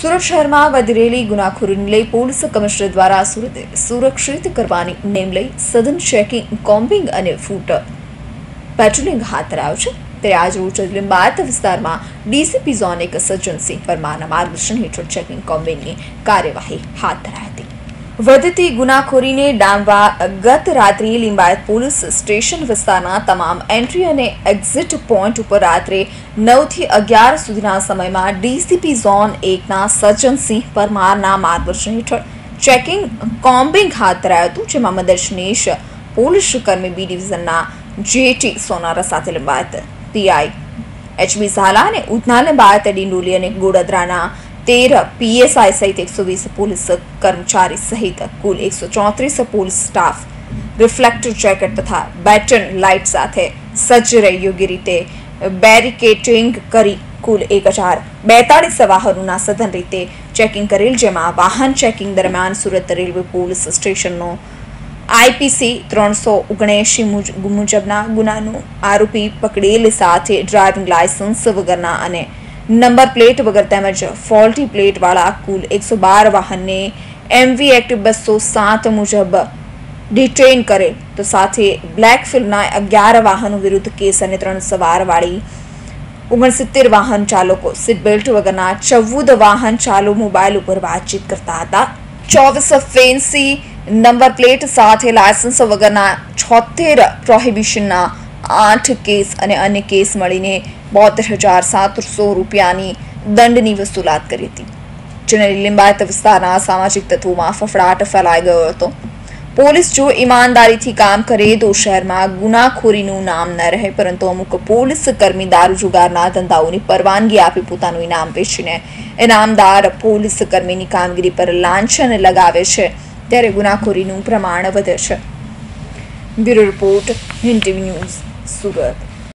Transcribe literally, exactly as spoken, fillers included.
સુરત શહેરમાં વધી રહેલી ગુનાખોરીને લઈ પોલીસ કમિશનર દ્વારા સુરતે સુરક્ષિત કરવાની નેમ લઈ સઘન ચેકિંગ, કોમ્બિંગ અને ફૂટ પેટ્રોલિંગ હાથ ધરાયું છે। ત્યારે આજ રોજ લીંબાયત વિસ્તારમાં ડીસીપી ઝોન એક સજ્જનસિંહ પરમારના માર્ગદર્શન હેઠળ ચેકિંગ, કોમ્બિંગની કાર્યવાહી હાથ ધરાઈ હતી। વધતી ગુનાખોરીને ડામવા ગત રાત્રે લીંબાયત પોલીસ સ્ટેશન વિસ્તારના તમામ એન્ટ્રી અને એક્ઝિટ પોઈન્ટ ઉપર રાત્રે નવ થી અગિયાર સુધીના સમયમાં ડીસીપી ઝોન એકના સજ્જનસિંહ પરમારના માર્ગદર્શન હેઠળ ચેકિંગ, કોમ્બિંગ હાથ ધરાયું હતું, જેમાં મદદનીશ પોલીસ કર્મી બી ડિવિઝનના જેટી સોનારા સાથે લીંબાયત પીઆઈ એચબી ઝાલા અને ઉધના લીંબાયત ડિંડોલી અને ગોડાદરાના તેર પીએસઆઈ સહિત એકસો વીસ પોલીસ કર્મચારી સહિત કુલ એકસો ચોત્રીસ પોલીસ સ્ટાફ રિફ્લેક્ટર જેકેટ તથા બેટન લાઇટ સાથે સજ્જ રહી યોગ્ય રીતે બેરિકેટિંગ કરી કુલ એક હજાર બેતાળીસ વાહનોના સઘન રીતે ચેકિંગ કરેલ, જેમાં વાહન ચેકિંગ દરમિયાન સુરત રેલવે પોલીસ સ્ટેશનનો આઈપીસી ત્રણસો ઓગણએંશી મુજબના ગુનાનો આરોપી પકડેલ સાથે ડ્રાઇવિંગ લાયસન્સ વગરના અને નંબર પ્લેટ વગર તેમજ ફોલ્ટી પ્લેટ વાળા કુલ એકસો બાર વાહનને એમવી એક્ટ બસો સાત મુજબ ડિટેઇન કરેલ, તો સાથે બ્લેક ફિલ્મના અગિયાર વાહનો વિરુદ્ધ કેસ અને ત્રણ સવારવાળી ઓગણસિત્તેર વાહન ચાલકો, સીટ બેલ્ટ વગરના ચૌદ વાહન ચાલો મોબાઈલ ઉપર વાતચીત કરતા હતા, ચોવીસ ફેન્સી નંબર પ્લેટ સાથે લાયસન્સ વગરના છોતેર પ્રોહિબિશનના આઠ કેસ અને અન્ય કેસ મળીને બોતેર હજાર સાતસો રૂપિયાની દંડની વસૂલાત કરી હતી, જેને લીંબાયત વિસ્તારના સામાજિક તત્વોમાં ફફડાટ ફેલાઈ ગયો હતો। પોલીસ જો ઈમાનદારીથી કામ કરે તો શહેરમાં ગુનાખોરીનું નામ ન રહે, પરંતુ અમુક પોલીસ કર્મી દારૂ જુગારના ધંધાઓની પરવાનગી આપી પોતાનું ઇનામ વેચીને ઇનામદાર પોલીસ કર્મીની કામગીરી પર લાંછન લગાવે છે, ત્યારે ગુનાખોરીનું પ્રમાણ વધે છે। Bureau report, Hind TV news, Surat.